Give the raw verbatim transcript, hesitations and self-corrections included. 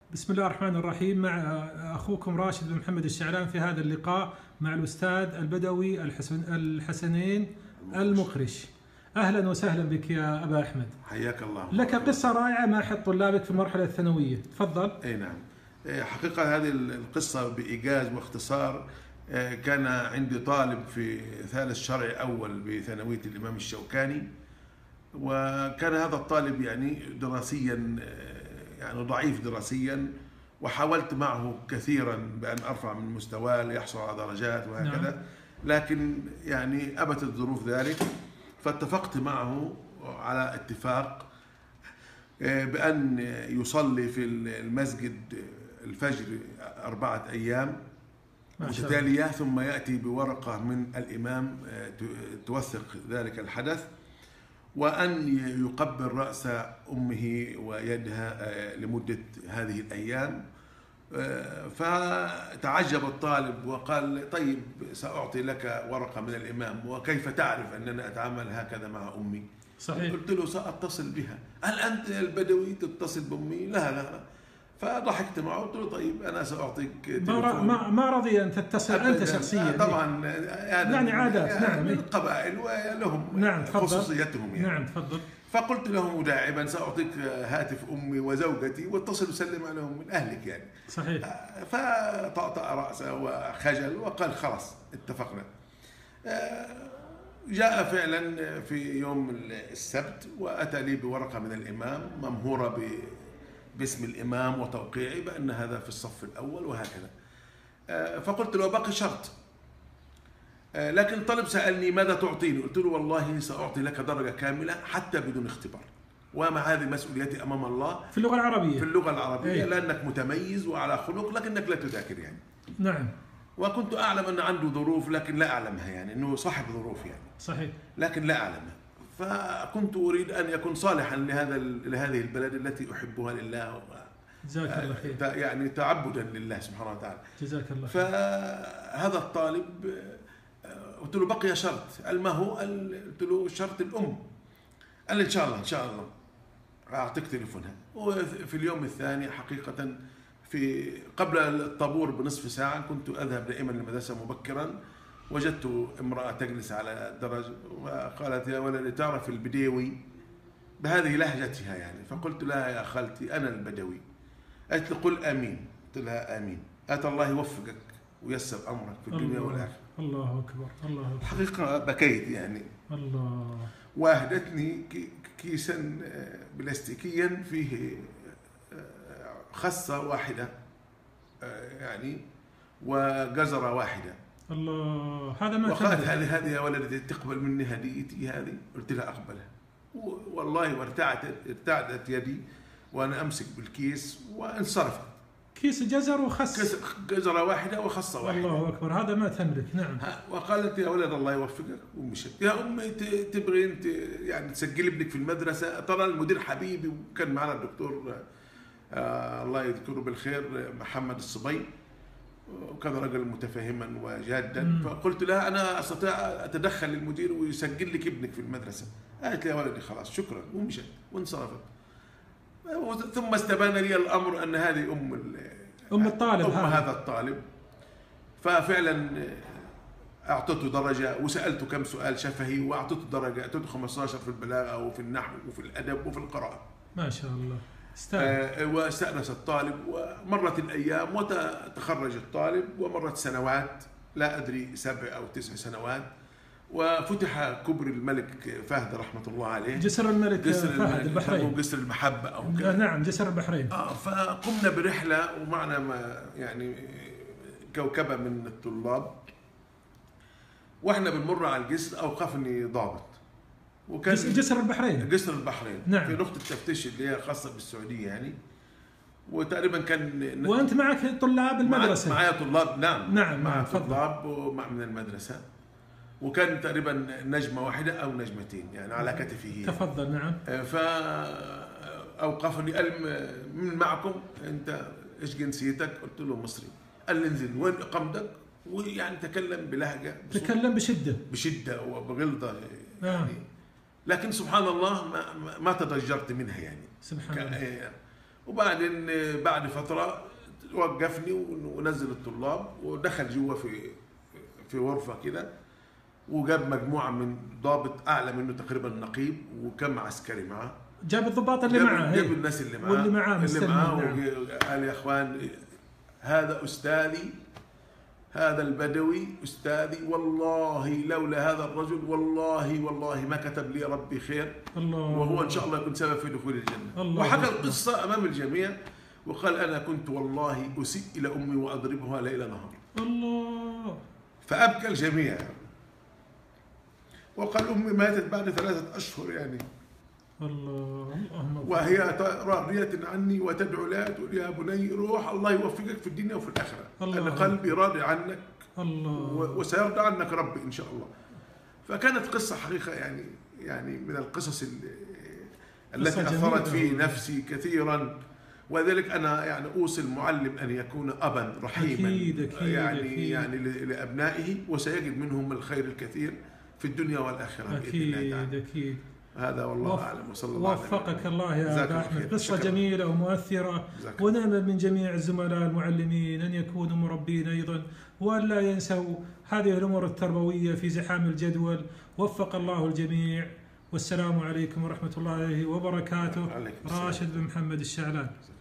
بسم الله الرحمن الرحيم. مع أخوكم راشد بن محمد الشعلان في هذا اللقاء مع الأستاذ البدوي الحسن الحسنين المقرش. أهلا وسهلا بك يا أبا أحمد. حياك الله. لك قصة رائعة مع أحد طلابك في المرحلة الثانوية، تفضل. أي نعم. حقيقة هذه القصة بإيجاز واختصار. كان عندي طالب في ثالث شرعي أول بثانوية الإمام الشوكاني، وكان هذا الطالب يعني دراسيا يعني ضعيف دراسيا، وحاولت معه كثيرا بأن أرفع من مستواه ليحصل على درجات وهكذا. نعم. لكن يعني أبت الظروف ذلك، فاتفقت معه على اتفاق بأن يصلي في المسجد الفجر أربعة أيام متتالية، ثم يأتي بورقة من الإمام توثق ذلك الحدث، وأن يقبل رأس أمه ويدها لمدة هذه الأيام. فتعجب الطالب وقال: طيب سأعطي لك ورقة من الإمام، وكيف تعرف أننا أتعامل هكذا مع أمي؟ صحيح. قلت له: سأتصل بها. هل أنت البدوي تتصل بأمي؟ لا لا. فضحكت معه وقلت له: طيب أنا سأعطيك تليفون. ما ما رضي أن تتصل أنت شخصيا؟ طبعا يعني عادات. يعني نعم، من القبائل ولهم نعم خصوصيتهم يعني. نعم تفضل. فقلت له مداعبا: سأعطيك هاتف أمي وزوجتي واتصل وسلم عليهم من أهلك يعني. صحيح. فطأطأ رأسه وخجل وقال: خلاص اتفقنا. جاء فعلا في يوم السبت وأتى لي بورقة من الإمام ممهورة ب باسم الإمام وتوقيعي بأن هذا في الصف الأول وهكذا. فقلت له: بقي شرط. لكن الطالب سألني: ماذا تعطيني؟ قلت له: والله سأعطي لك درجة كاملة حتى بدون اختبار، ومع هذه مسؤوليتي أمام الله في اللغة العربية. في اللغة العربية أيه. لأنك متميز وعلى خلق، لكنك لا تذاكر يعني. نعم. وكنت أعلم أن عنده ظروف لكن لا أعلمها، يعني أنه صاحب ظروف يعني. صحيح. لكن لا أعلمها. فكنت أريد أن يكون صالحا لهذا لهذه البلد التي أحبها لله، جزاك الله خير، يعني تعبدا لله سبحانه وتعالى. جزاك الله خير. فهذا الطالب قلت له: بقي شرط. قال: ما هو؟ قلت له: شرط الأم. قال لي: إن شاء الله إن شاء الله أعطيك تليفونها. وفي اليوم الثاني حقيقة في قبل الطابور بنصف ساعة كنت أذهب دائما للمدرسة مبكرا، وجدت امرأة تجلس على الدرج وقالت: يا ولدي تعرف البديوي؟ بهذه لهجتها يعني. فقلت لها: يا خالتي أنا البدوي. قالت لي: قل آمين. قلت لها: آمين. قالت: الله يوفقك ويسر أمرك في الدنيا والآخرة. الله أكبر الله أكبر. حقيقة بكيت يعني. الله. وأهدتني كيسا بلاستيكيا فيه خصة واحدة يعني وجزرة واحدة. الله. هذا ما وقالت: هذه هذه يا ولدي تقبل مني هديتي هذه؟ قلت لها: أقبلها. والله وارتعدت ارتعدت يدي وأنا أمسك بالكيس وانصرفت. كيس جزر وخس. جزرة واحدة وخصة واحدة. الله أكبر. هذا ما تملك. نعم. وقالت: يا ولد الله يوفقك، ومشت. يا أمي تبغي أنت يعني تسجل ابنك في المدرسة؟ ترى المدير حبيبي، وكان معنا الدكتور آه الله يذكره بالخير محمد الصبي، وكان رجل متفهما وجادا. مم. فقلت لها: أنا أستطيع أتدخل المدير ويسجل لك ابنك في المدرسة. قالت لي: يا ولدي خلاص شكرا، ومشت وانصرفت. ثم استبان لي الأمر أن هذه أم أم الطالب أم هذا. هذا الطالب. ففعلا أعطته درجة، وسألته كم سؤال شفهي وأعطته درجة. أعطته خمسة عشر في البلاغة وفي النحو وفي الأدب وفي القراءة. ما شاء الله. آه واستأنس الطالب، ومرت الأيام وتخرج الطالب، ومرت سنوات لا أدري سبع أو تسع سنوات، وفتح كبر الملك فهد رحمة الله عليه، جسر الملك جسر فهد البحرين، جسر المحبة أو كده. نعم جسر البحرين. آه فقمنا برحلة ومعنا ما يعني كوكبة من الطلاب، واحنا بنمر على الجسر أوقفني ضابط، وكان جسر البحرين جسر البحرين نعم. في نقطة تفتيش اللي هي خاصة بالسعودية يعني، وتقريبا كان وأنت معك طلاب المدرسة؟ معايا طلاب. نعم نعم مع طلاب ومع من المدرسة، وكان تقريبا نجمة واحدة أو نجمتين يعني على كتفه. تفضل. نعم. فأوقفني: قال: من معكم أنت؟ إيش جنسيتك؟ قلت له: مصري. قال لي: انزل، وين إقامتك؟ ويعني تكلم بلهجة، تكلم بشدة بشدة وبغلظة يعني. آه. لكن سبحان الله ما ما تضجرت منها يعني. سبحان الله. وبعدين بعد فترة وقفني ونزل الطلاب ودخل جوا في في غرفة كده، وجاب مجموعة من ضابط أعلى منه تقريبا نقيب وكم عسكري معاه. جاب الضباط اللي جاب معاه، جاب الناس اللي معاه واللي معاه اللي معاه نعم. وقال يا اخوان هذا استاذي، هذا البدوي استاذي، والله لولا هذا الرجل والله والله ما كتب لي ربي خير، الله، وهو ان شاء الله يكون سبب في دخول الجنه. الله، وحكى القصه امام الجميع وقال انا كنت والله اسيء الى امي واضربها ليل نهار. الله. فابكى الجميع، وقال امي ماتت بعد ثلاثه اشهر يعني. الله. اللهم وهي راضية عني وتدعو لها تقول يا بني روح الله يوفقك في الدنيا وفي الآخرة. الله. أنا قلبي راضي عنك، الله، وسيرضى عنك ربي إن شاء الله. فكانت قصة حقيقة يعني يعني من القصص التي أثرت في نفسي كثيرا، وذلك أنا يعني أوصي المعلم أن يكون أبا رحيما أكيد أكيد يعني أكيد. يعني لأبنائه، وسيجد منهم الخير الكثير في الدنيا والآخرة. أكيد أكيد. هذا والله وف... أعلم. وصلى الله عليه وفقك الله يا أبا أحمد. قصة شكرا. جميلة ومؤثرة، ونأمل من جميع الزملاء المعلمين أن يكونوا مربين أيضا، وأن لا ينسوا هذه الأمور التربوية في زحام الجدول. وفق الله الجميع، والسلام عليكم ورحمة الله وبركاته. راشد بن محمد الشعلان.